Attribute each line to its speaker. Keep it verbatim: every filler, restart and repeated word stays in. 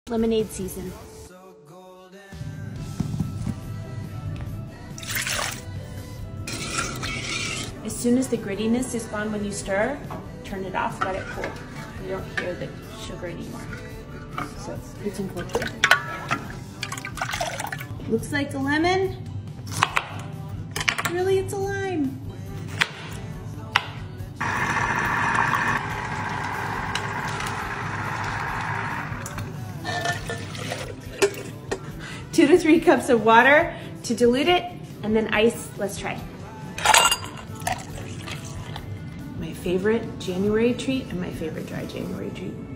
Speaker 1: Lemonade season. As soon as the grittiness is gone when you stir, turn it off, let it cool. You don't hear the sugar anymore. So it's important. Looks like a lemon. Really, it's a lime. Two to three cups of water to dilute it, and then ice. Let's try. My favorite January treat and my favorite dry January treat.